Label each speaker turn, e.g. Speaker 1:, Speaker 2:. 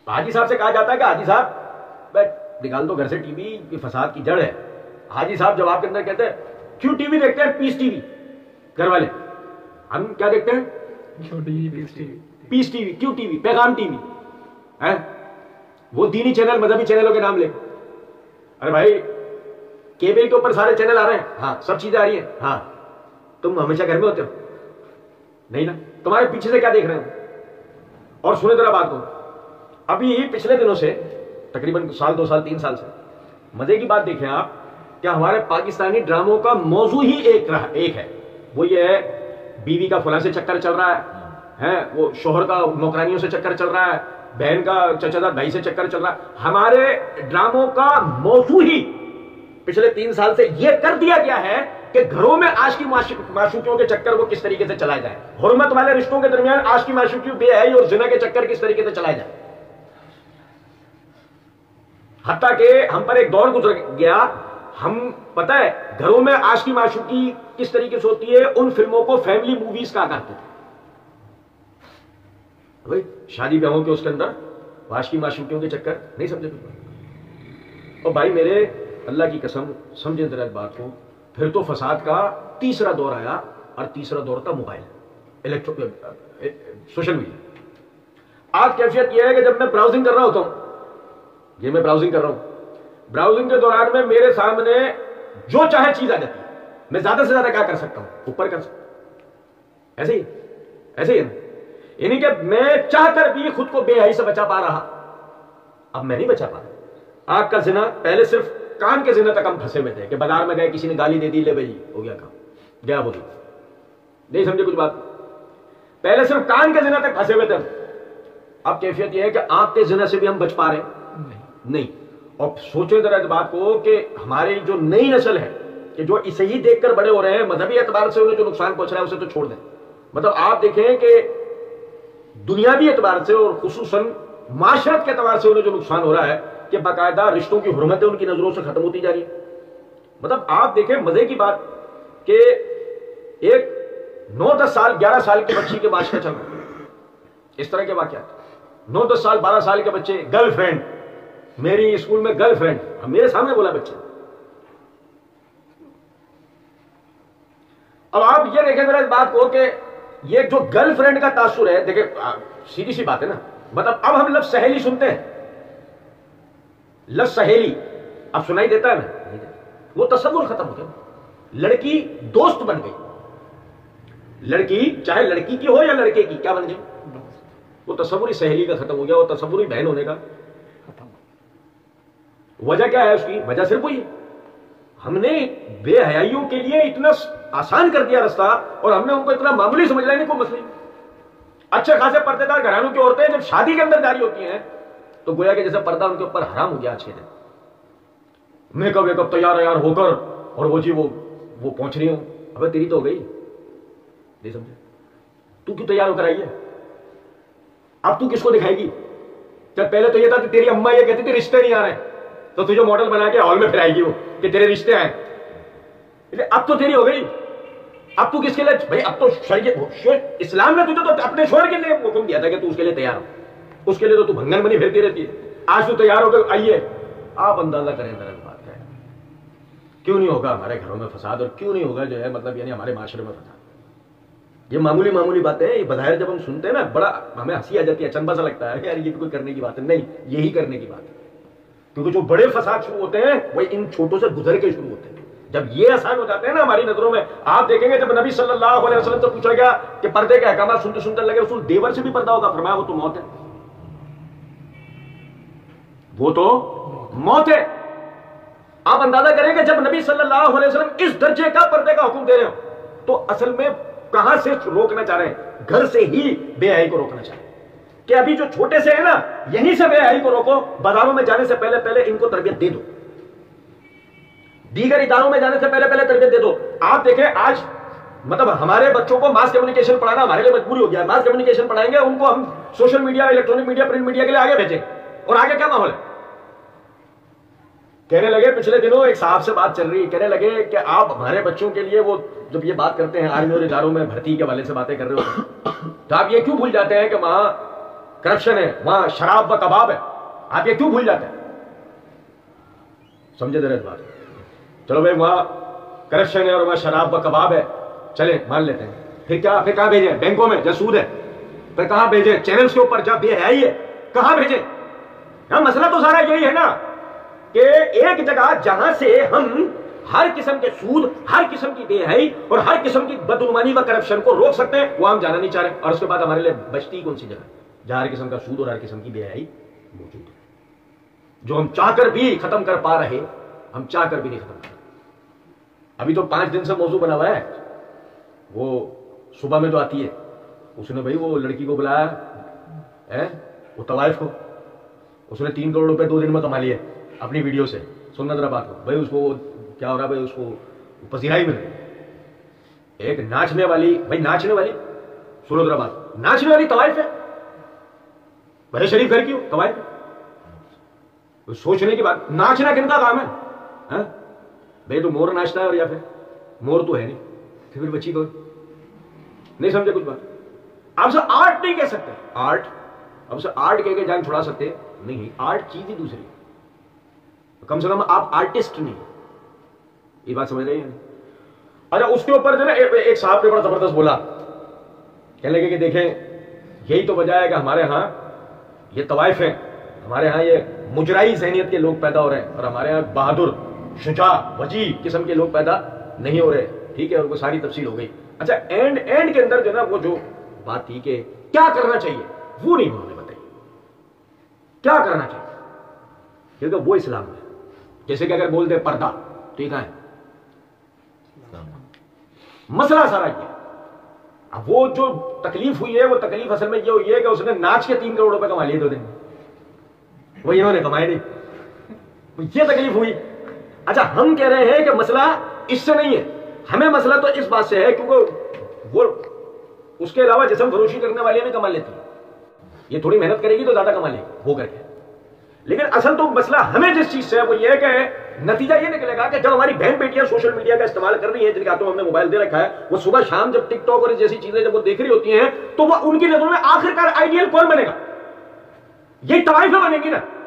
Speaker 1: حاجی صاحب سے کہا جاتا ہے کہ حاجی صاحب نکال دو گھر سے ٹی وی، یہ فساد کی جڑ ہے. حاجی صاحب جواب کے اندر کہتے ہیں کیوں ٹی وی دیکھتے ہیں؟ Peace T V. گھر والے ہم کیا دیکھتے ہیں؟ Peace T V. کیوں ٹی وی؟ پیغام ٹی وی ہے. وہ دینی چینل مذہبی چینلوں کے نام لے. ارے بھائی کیبل کے اوپر سارے چینل آ رہے ہیں، ہاں سب چیزیں آ رہی ہیں، ہاں تم ہمیشہ گھر میں ہوتے ہو نہیں نا، تمہارے پیچھے سے کیا دیکھ رہے ہو؟ اور سنیں ذرا بات کو، ابھی پچھلے دنوں سے تقریباً سال 2 سال 3 سال سے مزے کی بات دیکھیں آپ کہ ہمارے پاکستانی ڈراموں کا موضوع ہی ایک ہے. وہ یہ ہے بیوی کا فلاں سے چکر چل رہا ہے، وہ شوہر کا نوکرانیوں سے چکر چل رہا ہے، بہن کا چچا داد بھائی سے چکر چل رہا ہے. ہمارے ڈراموں کا موضوع ہی پچھلے 3 سال سے یہ کر دیا گیا ہے کہ گھروں میں عاشقی معشوقیوں کے چکر وہ کس طریقے سے چلائے جائیں، حرمت والے رشتوں کے درمیان عاشقی معشوقی بے حیائی اور زنا کے چکر کس طریقے سے چلائے جائیں. حتیٰ کہ ہم پر ایک دور گزر گیا، ہم پتہ ہے گھروں میں عاشقی معشوقی کس طریقے سے ہوتی ہے، ان فلموں کو فیملی موویز کہا کرتے تھے. بھائی شادی بیاہوں کے اس کے اندر عاشقی معشوقیوں کے چکر نہیں سمجھے. اور بھائی میرے اللہ کی قسم سمجھیں ذرا اس بات کو، پھر تو فساد کا تیسرا دور آیا، اور تیسرا دور تھا موبائل سوشل میڈیا. آج کیفیت یہ ہے کہ جب میں براؤزنگ کر رہا ہوتا ہوں، یہ میں براؤزنگ کر رہا ہوں، براؤزنگ کے دوران میں میرے سامنے جو چاہے چیز آ جاتی ہے، میں زیادہ سے زیادہ کیا کر سکتا ہوں؟ اوپر کر سکتا ہوں. ایسے ہی ہے نا. یعنی کہ میں چاہ کر بھی خود کو بے حیائی سے بچا پا رہا، اب میں نہیں بچا پا رہا. آگ کا زنا، پہلے صرف کان کے زنا تک ہم پھنسے ہوئے تھے کہ بازار میں گئے کسی نے گالی دے دی، لے بھائی ہو گیا کام، گیا بولی. نہیں سمجھے کچھ بات؟ پہلے صرف کان کے زنا تک پھنسے ہوئے تھے. اب کیفیت یہ ہے کہ آنکھ کے زنا سے بھی ہم بچ پا رہے نہیں. اور سوچیں ذرا اس بات کو کہ ہماری جو نئی نسل ہے کہ جو اسے ہی دیکھ کر بڑے ہو رہے ہیں، مذہبی اعتبار سے انہیں جو نقصان پہنچ رہا ہے اسے تو چھوڑ دیں. مطلب آپ دیکھیں کہ دنیاوی اعتبار سے اور خصوصاً معاشرت کے اعتبار سے انہیں جو نقصان ہو رہا ہے کہ باقاعدہ رشتوں کی حرمتیں ان کی نظروں سے ختم ہوتی جا رہی ہے. مطلب آپ دیکھیں مزے کی بات کہ ایک 9-10 سال 11 سال کے بچی کے معاشرہ چل رہا ہے، اس طرح کے واقعات. 9-10 سال 12 سال کے بچے، گرل فرینڈ، میری اسکول میں گرل فرینڈ، میرے سامنے بولا بچے. اب آپ یہ دیکھیں ذرا اس بات کو کہ یہ جو گرل فرینڈ کا تاثر ہے، دیکھیں سیدھی سی بات ہے نا. مطلب اب ہم لفظ سہیلی سنتے ہیں، لفظ سہیلی اب سنائی دیتا ہے نا، وہ تصور ختم ہو گیا. لڑکی دوست بن گئی، لڑکی چاہے لڑکی کی ہو یا لڑکے کی، کیا بن گئی؟ وہ تصوری سہیلی کا ختم ہو گیا، وہ تصوری بہن ہونے کا ختم. وجہ کیا ہے اس کی؟ وجہ صرف وہی ہے، ہم نے بے حیائیوں کے لیے اتنا آسان کر دیا رستہ، اور ہم نے ان کو اتنا معمولی سمجھ لیا. نہیں کوئی مسئلہ. اچھے خاصے پردے دار گھرانوں کی عورتیں جب شادی کے اندر جاری ہوتی ہیں تو گویا کہ جیسے پردہ ان کے اوپر حرام ہو گیا. 6 دن میک اپ ویک اپ تیار ہو کر، اور وہ جی وہ پہنچ رہی ہوں. ابے تیری تو ہو گئی، نہیں سمجھے؟ تو کیوں تیار ہو کر آئی ہے؟ اب تو کس کو دکھائے گی؟ جب پہلے تو یہ تھا کہ تیری اماں یہ کہتی تھی رشتے نہیں آ رہے، تو تجھے ماڈل بنا کے ہال میں پھرائے گی وہ کہ تیرے رشتے آئے. اب تو تیری ہو گئی، اب تو کس کے لیے بھائی؟ اب تو اسلام نے تجھے تو اپنے شوہر کے لیے حکم دیا تھا کہ تو اس کے لیے تیار ہو، اس کے لیے تو تو بھنگن بنی پھرتی رہتی ہے. آج تو تیار ہو کر آئیے. آپ اندازہ کریں ذرا بات ہے، کیوں نہیں ہوگا ہمارے گھروں میں فساد، اور کیوں نہیں ہوگا جو ہے مطلب یعنی ہمارے معاشرے میں فساد. یہ معمولی باتیں ہیں، یہ بظاہر جب ہم سنتے ہیں نا بڑا ہمیں ہنسی آ جاتی ہے، اچنبا سا لگتا ہے یار یہ کوئی کرنے کی بات ہے. نہیں، یہی کرنے کی بات ہے، کیونکہ جو بڑے فساد شروع ہوتے ہیں وہ ان چھوٹوں سے گزر کے شروع ہوتے ہیں. جب یہ آسان ہو جاتے ہیں نا ہماری نظروں میں. آپ دیکھیں گے جب نبی صلی اللہ علیہ وسلم سے پوچھا گیا کہ پردے کے احکامات سنتے سنتے لگے رسول دیور سے بھی پردہ ہوگا، فرمایا وہ تو موت ہے، وہ تو موت ہے. آپ اندازہ کریں کہ جب نبی صلی اللہ علیہ وسلم اس درجے کا پردے کا حکم دے رہے ہو تو اصل میں کہاں سے روکنا چاہ رہے ہیں؟ گھر سے ہی بے حیائی کو روکنا چاہ رہے ہیں کہ ابھی جو چھوٹے سے ہیں نا یہیں سے بے حیائی کو روکو. بازاروں میں جانے سے پہلے ان کو تربیت دے دو، دیگر اداروں میں جانے سے پہلے تربیت دے دو. آپ دیکھیں آج مطلب ہمارے بچوں کو ماس کمیونیکیشن پڑھانا ہمارے لیے مجبوری ہو گیا. ماس کمیونیکیشن پڑھائیں گے ان کو ہم social media, electronic media, print media کے لیے آگے بھیجیں. اور آگے کیا ماحول ہے؟ کہنے لگے پچھلے دنوں ایک صاحب سے بات چل رہی، کہنے لگے کہ آپ ہمارے بچوں کے لیے وہ جب یہ بات کرتے ہیں آرمی اور اداروں میں بھرتی کے حوالے سے باتیں کر رہے ہو تو آپ یہ کیوں بھول جاتے ہیں کہ وہاں کرپشن ہے، وہاں شراب و کباب ہے، آپ یہ کیوں بھول جاتے ہیں؟ سمجھے ذرا اس بات؟ چلو بھائی وہاں کرپشن ہے اور وہاں شراب و کباب ہے، چلیں مان لیتے ہیں، پھر کہاں بھیجیں؟ بینکوں میں جہاں سود ہے، پھر کہاں بھیجیں؟ چینلز کے اوپر جب بے حیائی ہے کہاں بھیجیں؟ ہاں مسئلہ تو سارا یہی ہے نا کہ ایک جگہ جہاں سے ہم ہر قسم کے سود، ہر قسم کی بے حیائی اور ہر قسم کی بدعنوانی و کرپشن کو روک سکتے ہیں، وہ ہم جانا نہیں چاہ رہے، اور اس کے بعد ہمارے لیے بچتی کون سی جگہ جہاں ہر قسم کا سود اور ہر قسم کی بے حیائی موجود ہے، جو ہم چاہ کر بھی ختم کر پا رہے، ہم چاہ کر بھی نہیں ختم کر۔ ابھی تو 5 دن سے موضوع بنا ہوا ہے، وہ صبح میں تو آتی ہے، اس نے بھائی وہ لڑکی کو بلایا ہے، وہ طوائف کو، اس نے 3 کروڑ روپے 2 دن میں کما لیے اپنی ویڈیو سے۔ سننا ذرا بات کو بھائی، اس کو کیا ہو رہا بھائی، اس کو پذیرائی مل رہی۔ ایک ناچنے والی، بھائی ناچنے والی، سنو ذرا بات، ناچنے والی طوائف ہے، بھائی شریف گھر کی ہو طوائف ہے، سوچنے کی بات، ناچنا کن کا کام ہے؟ بھائی تو مور ناچتا ہے، اور یا پھر مور تو ہے نہیں، پھر بچی کو نہیں سمجھے کچھ بات؟ آپ سے آرٹ نہیں کہہ سکتے، آرٹ اب سے آرٹ کہہ کے جان چھڑا سکتے نہیں، آرٹ چیز ہی دوسری، کم سے کم آپ آرٹسٹ نہیں، یہ بات سمجھ رہے ہیں؟ اچھا اس کے اوپر جو نا ایک صاحب نے بڑا زبردست بولا، کہنے لگے کہ دیکھیں یہی تو وجہ ہے کہ ہمارے ہاں یہ طوائف ہیں، ہمارے ہاں یہ مجرائی ذہنیت کے لوگ پیدا ہو رہے ہیں، اور ہمارے ہاں بہادر، شجاع، وجیح قسم کے لوگ پیدا نہیں ہو رہے، ٹھیک ہے، اور وہ ساری تفصیل ہو گئی۔ اچھا اینڈ کے اندر جو نا وہ جو بات تھی کہ کیا کرنا چاہیے، وہ نہیں انہوں نے بتائی کیا کرنا چاہیے، کیونکہ وہ اسلام ہے۔ جیسے کہ اگر بول دے پردہ تو یہ کہاں ہے؟ مسئلہ سارا یہ ہے۔ اب وہ جو تکلیف ہوئی ہے، وہ تکلیف اصل میں یہ ہوئی ہے کہ اس نے ناچ کے 3 کروڑ روپے کما لیے 2 دن میں، وہ انہوں نے کمائے نہیں، یہ تکلیف ہوئی۔ اچھا ہم کہہ رہے ہیں کہ مسئلہ اس سے نہیں ہے، ہمیں مسئلہ تو اس بات سے ہے کیونکہ وہ اس کے علاوہ جسم فروشی کرنے والی بھی کما لیتی ہے، یہ تھوڑی محنت کرے گی تو زیادہ کما لے گی وہ کر کے، لیکن اصل تو مسئلہ ہمیں جس چیز سے ہے وہ یہ ہے کہ نتیجہ یہ نکلے گا کہ جب ہماری بہن بیٹیاں سوشل میڈیا کا استعمال کر رہی ہیں، جن کے ہاتھوں میں ہم نے موبائل دے رکھا ہے، وہ صبح شام جب ٹک ٹاک اور جیسی چیزیں جب وہ دیکھ رہی ہوتی ہیں تو وہ ان کی نظروں میں آخرکار آئیڈیل کون بنے گا؟ یہی طوائفیں بنے گی نا۔